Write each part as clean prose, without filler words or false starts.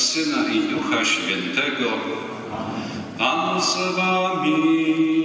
Syna i Ducha Świętego. Pan z wami.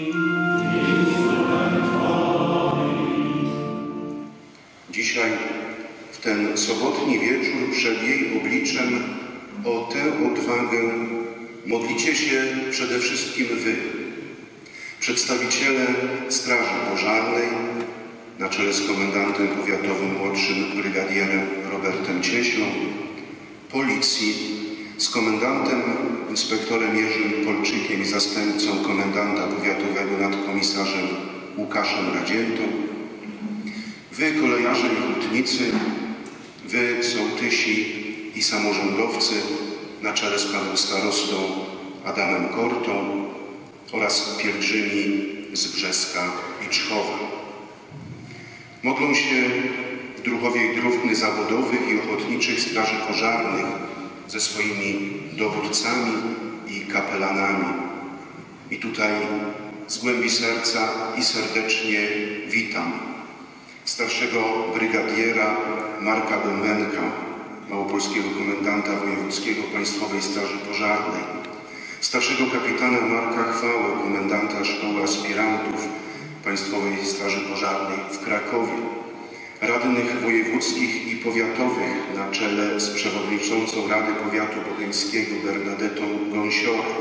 Dzisiaj, w ten sobotni wieczór, przed jej obliczem o tę odwagę modlicie się przede wszystkim wy, przedstawiciele Straży Pożarnej, na czele z komendantem powiatowym młodszym brygadierem Robertem Cieślą, Policji z komendantem inspektorem Jerzym Polczykiem i zastępcą komendanta powiatowego nadkomisarzem Łukaszem Radziętą, wy kolejarze i hutnicy, wy sołtysi i samorządowcy na czele z panem starostą Adamem Kortą oraz pielgrzymi z Brzeska i Czchowa. Modlą się druhowie druhny zawodowych i ochotniczych straży pożarnych ze swoimi dowódcami i kapelanami. I tutaj z głębi serca i serdecznie witam starszego brygadiera Marka Bębenka, małopolskiego komendanta wojewódzkiego Państwowej Straży Pożarnej, starszego kapitana Marka Chwałę, komendanta Szkoły Aspirantów Państwowej Straży Pożarnej w Krakowie, radnych wojewódzkich i powiatowych na czele z przewodniczącą Rady Powiatu Bocheńskiego Bernadetą Gąsiorek,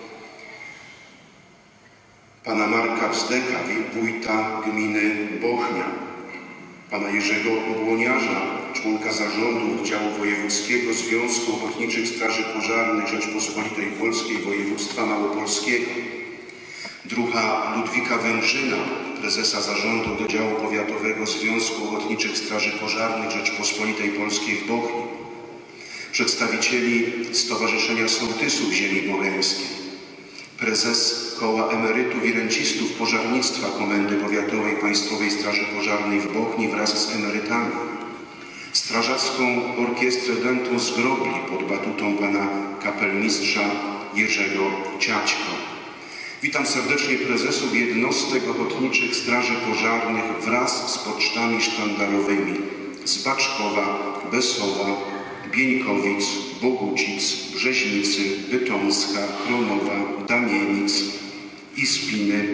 pana Marka Wzdeka, wójta gminy Bochnia, pana Jerzego Błoniarza, członka zarządu Oddziału Wojewódzkiego Związku Ochotniczych Straży Pożarnych Rzeczpospolitej Polskiej Województwa Małopolskiego, druha Ludwika Węgrzyna, prezesa zarządu Oddziału Powiatowego Związku Ochotniczych Straży Pożarnych Rzeczpospolitej Polskiej w Bochni, przedstawicieli Stowarzyszenia Sołtysów Ziemi Bocheńskiej, prezes Koła Emerytów i Rencistów Pożarnictwa Komendy Powiatowej Państwowej Straży Pożarnej w Bochni wraz z emerytami, Strażacką Orkiestrę Dętą z Grobli pod batutą pana kapelmistrza Jerzego Ciaćko. Witam serdecznie prezesów jednostek ochotniczych straży pożarnych wraz z pocztami sztandarowymi z Baczkowa, Besowa, Bieńkowic, Bogucic, Brzeźnicy, Bytomska, Kronowa, Damienic, Ispiny,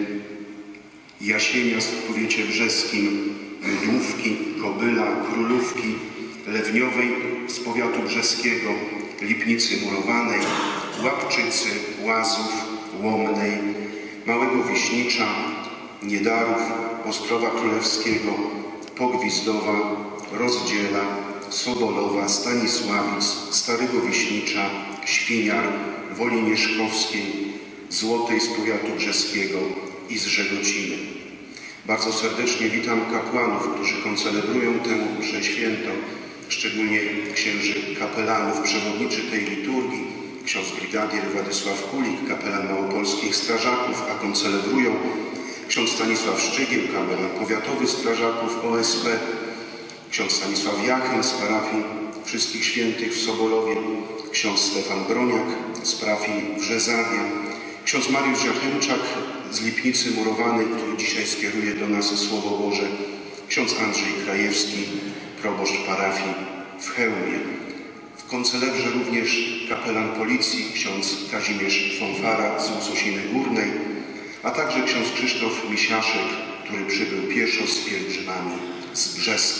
Jasienia w powiecie brzeskim, Mydłówki, Kobyla, Królówki, Lewniowej z powiatu brzeskiego, Lipnicy Murowanej, Łapczycy, Łazów, Łomnej, Małego Wiśnicza, Niedarów, Ostrowa Królewskiego, Pogwizdowa, Rozdziela, Sobolowa, Stanisławic, Starego Wiśnicza, Świniar, Woli Mieszkowskiej, Złotej z powiatu brzeskiego i z Żegociny. Bardzo serdecznie witam kapłanów, którzy koncelebrują tę mszę świętą, szczególnie księży kapelanów, przewodniczy tej liturgii, ksiądz brygadier Władysław Kulik, kapelan małopolskich strażaków, a koncelebrują ksiądz Stanisław Szczygieł, kapelan powiatowy strażaków OSP, ksiądz Stanisław Jachyn z parafii Wszystkich Świętych w Sobolowie, ksiądz Stefan Broniak z parafii w Rzezawie, ksiądz Mariusz Jachymczak z Lipnicy Murowanej, który dzisiaj skieruje do nas Słowo Boże, ksiądz Andrzej Krajewski, proboszcz parafii w Chełmie. W koncelebrze również kapelan policji, ksiądz Kazimierz Fonfara z Łusosiny Górnej, a także ksiądz Krzysztof Misiaszek, który przybył pieszo z pielgrzymami z Brzeska.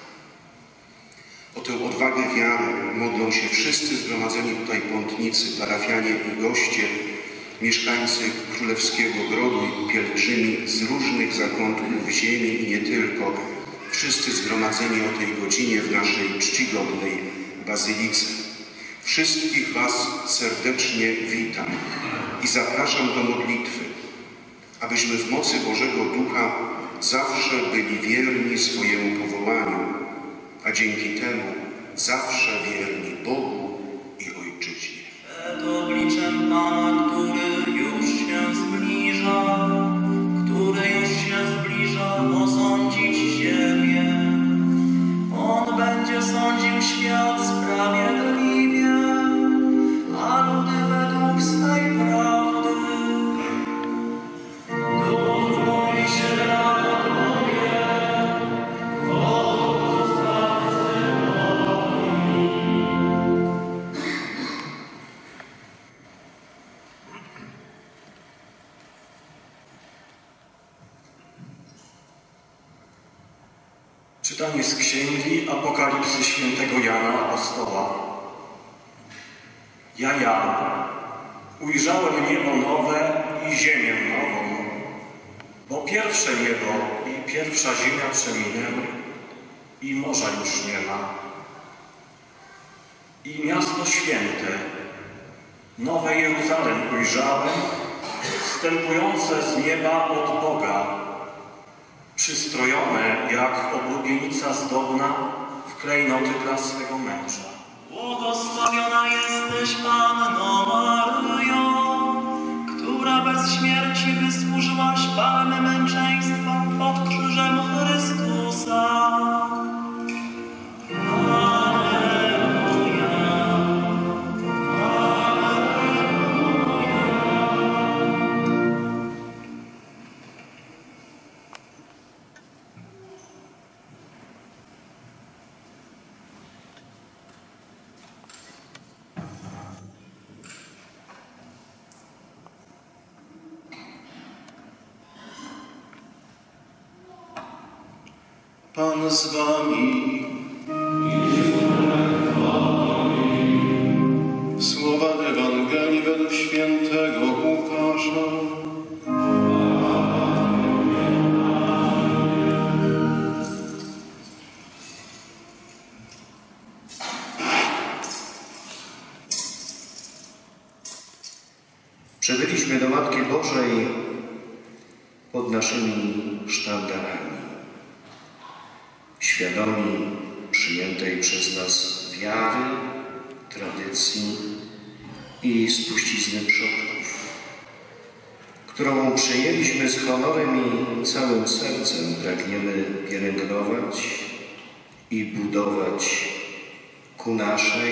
O tę odwagę wiary modlą się wszyscy zgromadzeni tutaj pątnicy, parafianie i goście, mieszkańcy Królewskiego Grodu i pielgrzymi z różnych zakątków ziemi i nie tylko, wszyscy zgromadzeni o tej godzinie w naszej czcigodnej bazylice. Wszystkich was serdecznie witam i zapraszam do modlitwy, abyśmy w mocy Bożego Ducha zawsze byli wierni swojemu powołaniu, a dzięki temu zawsze wierni Bogu i Ojczyźnie. Przed obliczem Pana, który już się zbliża, osądzić ziemię. On będzie sądził świat sprawiedliwie, a ludy według swej prawdy. Duch mój się raduje, wodów zachwycony. Czytanie z Księgi Apokalipsy świętego Jana Apostoła. Ja, Jan, ujrzałem niebo nowe i ziemię nową, bo pierwsze niebo i pierwsza ziemia przeminęły i morza już nie ma. I miasto święte, nowe Jeruzalem ujrzałem, wstępujące z nieba od Boga, przystrojone jak oblubienica zdobna w klejnoty dla swego męża. Błogosławiona jesteś, Panno Maryjo, która bez śmierci wysłużyłaś palmę męczeństwa pod krzyżem Chrystusa. Pan z wami. Słowa Ewangelii według świętego Łukasza. Przybyliśmy do Matki Bożej pod naszymi sztandarami, świadomi przyjętej przez nas wiary, tradycji i spuścizny przodków, którą przyjęliśmy z honorem i całym sercem pragniemy pielęgnować i budować ku naszej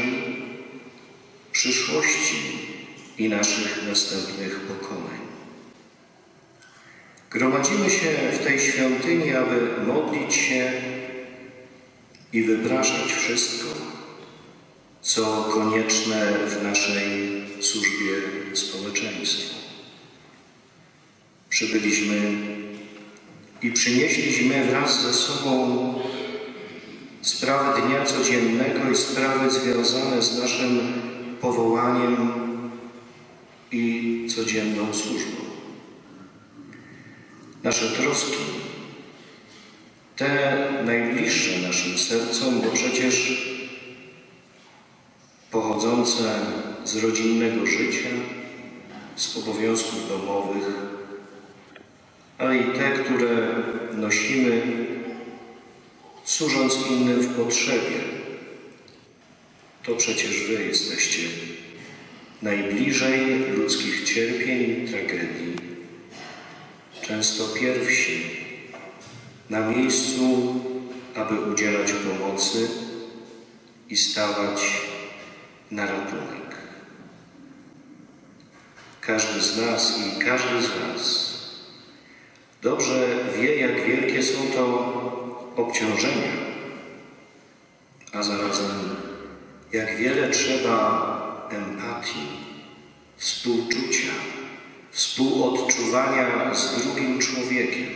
przyszłości i naszych następnych pokoleń. Gromadzimy się w tej świątyni, aby modlić się i wypraszać wszystko, co konieczne w naszej służbie społeczeństwu. Przybyliśmy i przynieśliśmy wraz ze sobą sprawy dnia codziennego i sprawy związane z naszym powołaniem i codzienną służbą. Nasze troski, te najbliższe naszym sercom, bo przecież pochodzące z rodzinnego życia, z obowiązków domowych, ale i te, które nosimy, służąc innym w potrzebie. To przecież wy jesteście najbliżej ludzkich cierpień i tragedii, często pierwsi na miejscu, aby udzielać pomocy i stawać na ratunek. Każdy z nas i każdy z was dobrze wie, jak wielkie są to obciążenia, a zarazem jak wiele trzeba empatii, współczucia, współodczuwania z drugim człowiekiem.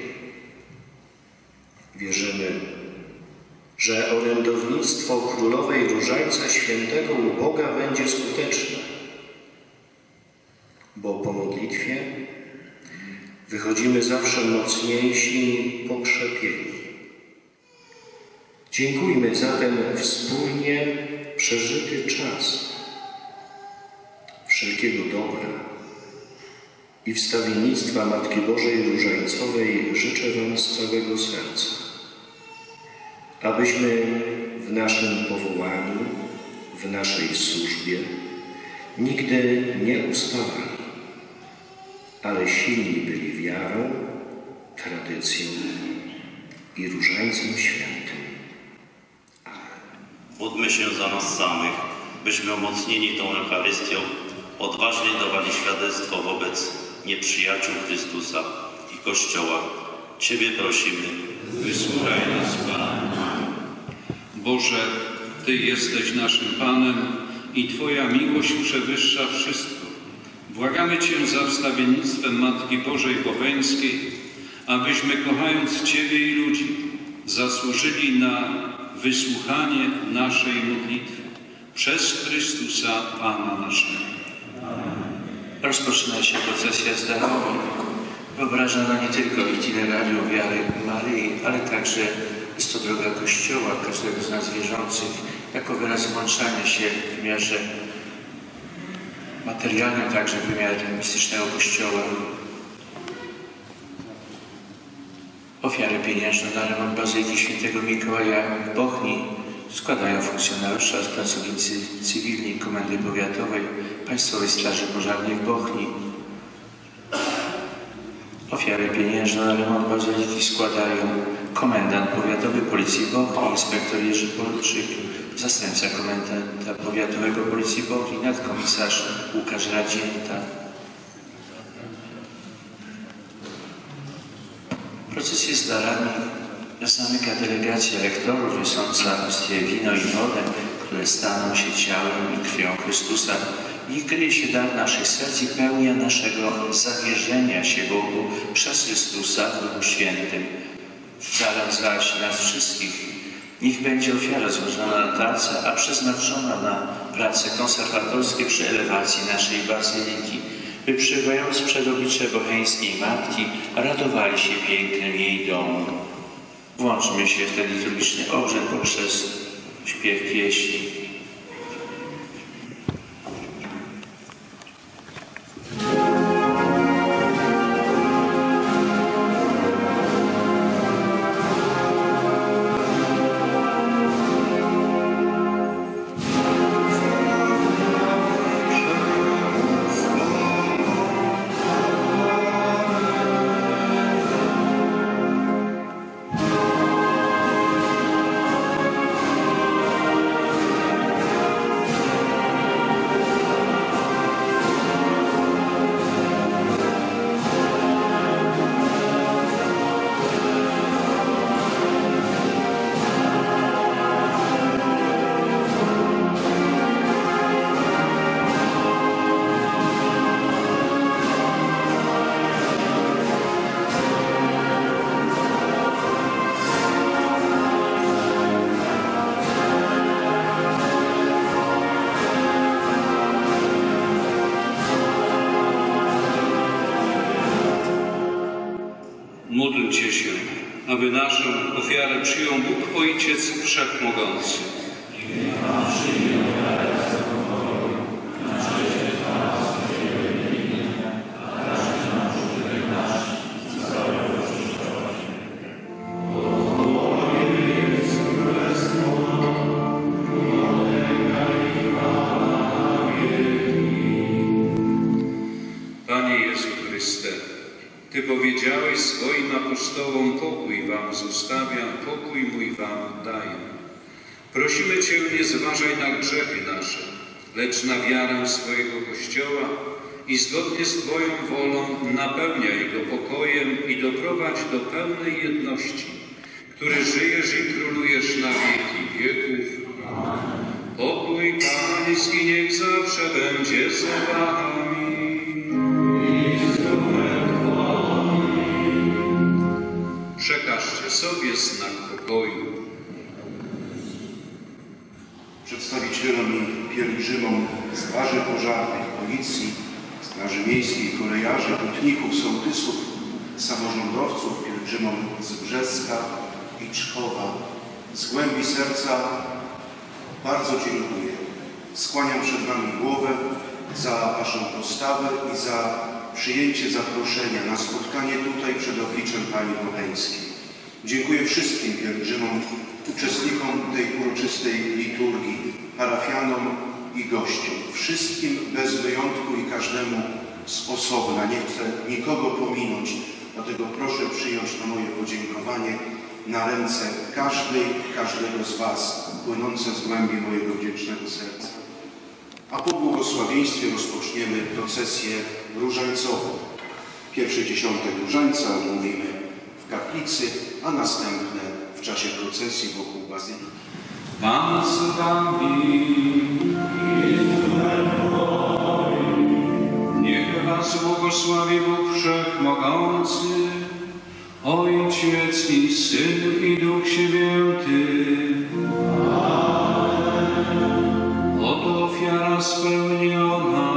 Wierzymy, że orędownictwo Królowej Różańca Świętego u Boga będzie skuteczne, bo po modlitwie wychodzimy zawsze mocniejsi, pokrzepieni. Dziękujmy za ten wspólnie przeżyty czas. Wszelkiego dobra i wstawiennictwa Matki Bożej Różańcowej życzę wam z całego serca, abyśmy w naszym powołaniu, w naszej służbie nigdy nie ustawali, ale silni byli wiarą, tradycją i Różańcem Świętym. Módlmy się za nas samych, byśmy umocnieni tą Eucharystią odważnie dawali świadectwo wobec nieprzyjaciół Chrystusa i Kościoła. Ciebie prosimy. Wysłuchaj nas, Panie. Boże, Ty jesteś naszym Panem i Twoja miłość przewyższa wszystko. Błagamy Cię za wstawiennictwem Matki Bożej Bocheńskiej, abyśmy, kochając Ciebie i ludzi, zasłużyli na wysłuchanie naszej modlitwy przez Chrystusa Pana naszego. Rozpoczyna się procesja z darami, wyobrażana nie tylko itinerarium wiary Maryi, ale także jest to droga Kościoła, każdego z nas wierzących, jako wyraz włączania się w wymiarze materialnym, także w wymiarze mistycznego Kościoła. Ofiarę pieniężną na remont Bazyliki Świętego Mikołaja w Bochni składają funkcjonariusze oraz pracownicy cywilni Komendy Powiatowej Państwowej Straży Pożarnej w Bochni. Ofiarę pieniężną na remont Bazyliki składają komendant powiatowy Policji Bochni, inspektor Jerzy Polczyk, zastępca komendanta powiatowego Policji Bochni, nadkomisarz Łukasz Radzięta. Procesję z darami zamyka delegacja lektorów niosąca ostie wino i wodę, które staną się ciałem i krwią Chrystusa. W nich kryje się dar naszych serc i pełnia naszego zawierzenia się Bogu przez Chrystusa w Duchu Świętym. Darem zaś nas wszystkich niech będzie ofiara złożona na tacę, a przeznaczona na prace konserwatorskie przy elewacji naszej bazyliki, by przybywając przed oblicze bocheńskiej Matki radowali się pięknem jej domu. Włączmy się w ten liturgiczny obrzęd poprzez śpiew pieśni. Módlcie się, aby naszą ofiarę przyjął Bóg Ojciec Wszechmogący. Panie Jezu Chryste, Ty powiedziałeś swoim apostołom: pokój wam zostawiam, pokój mój wam daję. Prosimy Cię, nie zważaj na grzechy nasze, lecz na wiarę swojego Kościoła i zgodnie z Twoją wolą napełniaj go pokojem i doprowadź do pełnej jedności, który żyjesz i królujesz na wieki wieków. Pokój Pański niech zawsze będzie z wami. Przekażcie sobie znak pokoju. Przedstawicielom i pielgrzymom straży pożarnej, policji, straży miejskiej, kolejarzy, hutników, sołtysów, samorządowców, pielgrzymom z Brzeska i Czchowa, z głębi serca bardzo dziękuję. Skłaniam przed Wami głowę za Waszą postawę i za przyjęcie zaproszenia na spotkanie tutaj przed obliczem Pani Bocheńskiej. Dziękuję wszystkim pielgrzymom, uczestnikom tej uroczystej liturgii, parafianom i gościom. Wszystkim bez wyjątku i każdemu z osobna. Nie chcę nikogo pominąć, dlatego proszę przyjąć to moje podziękowanie na ręce każdego z Was, płynące z głębi mojego wdzięcznego serca. A po błogosławieństwie rozpoczniemy procesję różańcową. Pierwszy dziesiątek różańca odmówimy w kaplicy, a następne w czasie procesji wokół bazyliki. Pan z Wami. Niech Was błogosławi Bóg Wszechmogący, Ojciec i Syn i Duch Święty. Oto ofiara spełniona.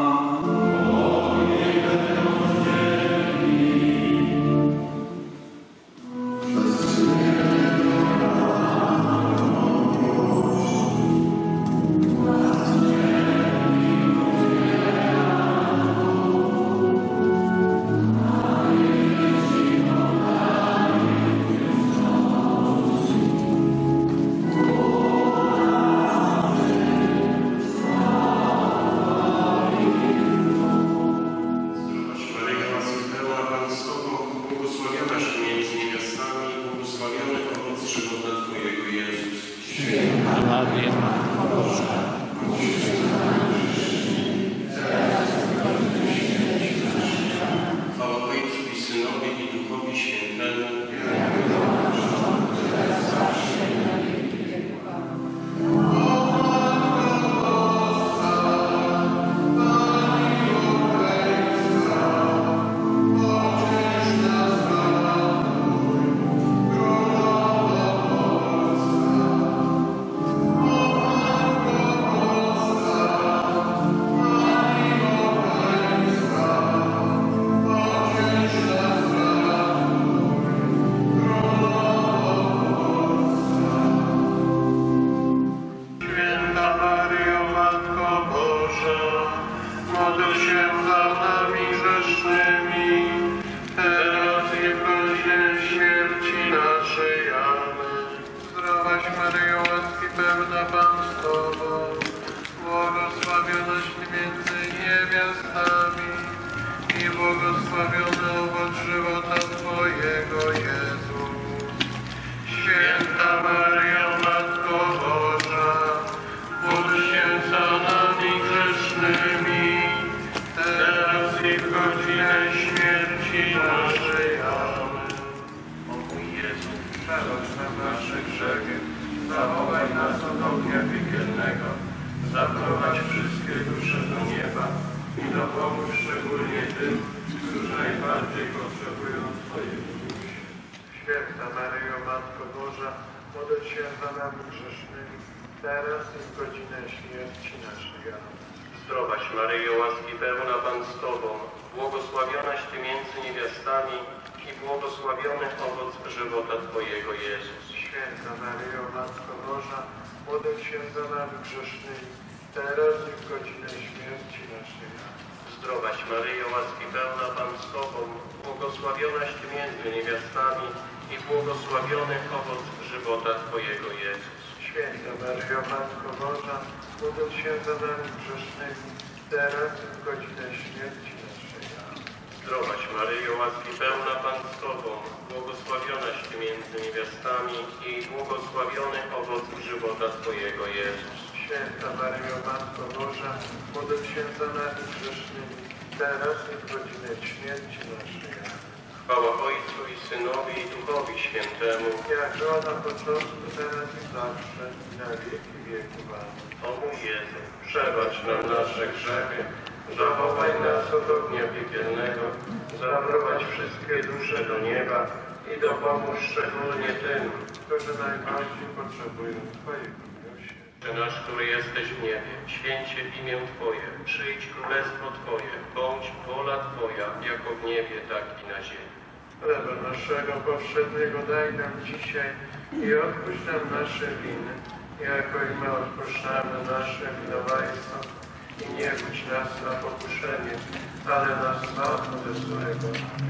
Zaprowadź wszystkie dusze do nieba i dopomóż szczególnie tym, którzy najbardziej potrzebują Twojej miłości. Święta Maryjo, Matko Boża, módl się za nami grzesznymi, teraz i w godzinę śmierci naszej. Amen. Zdrowaś Maryjo, łaski pełna Pan z Tobą, błogosławionaś Ty między niewiastami i błogosławiony owoc żywota Twojego, Jezus. Święta Maryjo, Matko Boża, módl się za nami grzesznymi, teraz i w godzinę śmierci naszej. Zdrowaś Maryjo, łaski pełna Pan z Tobą, błogosławionaś Ty między niewiastami i błogosławiony owoc żywota Twojego, Jezus. Święta Maryjo, Matko Boża, módl się za nami grzesznymi, teraz i w godzinę śmierci naszej. Zdrowaś Maryjo, łaski pełna Pan z Tobą, błogosławionaś Ty między niewiastami i błogosławiony owoc żywota Twojego, Jezus. Święta Maryjo, Matko Boża, módl się za nami grzesznymi, teraz i w godzinę śmierci naszej. Chwała Ojcu i Synowi i Duchowi Świętemu, jak była na początku, teraz i zawsze, i na wieki wieków. Amen. O mój Jezu, przebacz nam nasze grzechy, zachowaj nas od ognia piekielnego, zaprowadź wszystkie dusze do nieba i dopomóż szczególnie tym, którzy najbardziej potrzebują Twojego miłosierdzia. Ojcze nasz, który jesteś w niebie, święć się imię Twoje, przyjdź królestwo Twoje, bądź wola Twoja, jako w niebie, tak i na ziemi. Chleba naszego powszedniego daj nam dzisiaj i odpuść nam nasze winy, jako i my odpuszczamy naszym winowajcom. I nie wódź nas na pokuszenie, ale nas zbaw ze złego.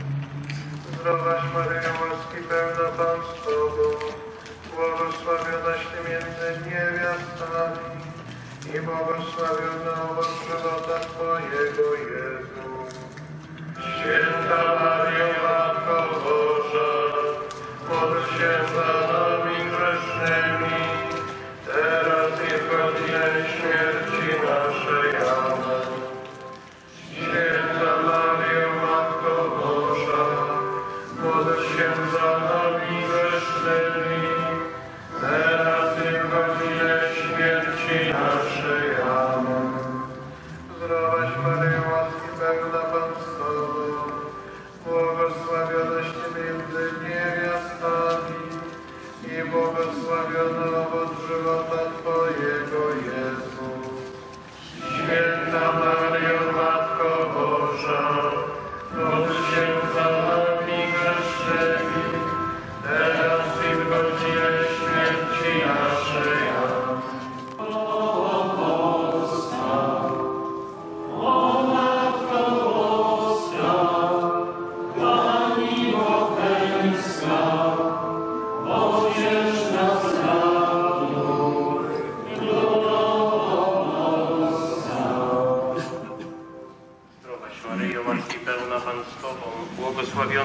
Zdrowaś Maryjo, łaski pełna Pan z Tobą, błogosławionaś Ty między niewiastami i błogosławiony owoc żywota Twojego, Jezus. Święta Maryjo, Matko Boża, módl się za nami grzesznymi, teraz i w godzinę śmierci naszej. Amen. Święta Maryjo, Matko Boża, módl się za nami grzesznymi, teraz i w godzinę śmierci naszej. Amen. Zdrowaś Maryjo, łaski pełna Pan z Tobą,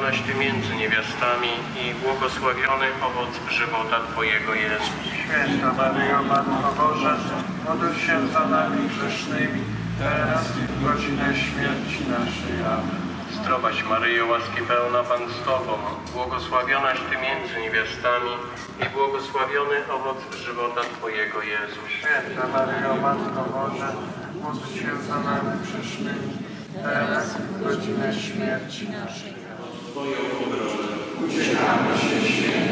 błogosławionaś Ty między niewiastami i błogosławiony owoc żywota Twojego Jezus. Święta Maryjo, Matko Boża, módl się za nami grzesznymi, teraz i w godzinę śmierci naszej. Amen. Zdrowaś Maryjo, łaski pełna Pan z Tobą, błogosławionaś Ty między niewiastami i błogosławiony owoc żywota Twojego Jezus. Święta Maryjo, Matko Boża, módl się za nami grzesznymi, teraz i w godzinę śmierci naszej. Twoją obronę uciekamy się świętym.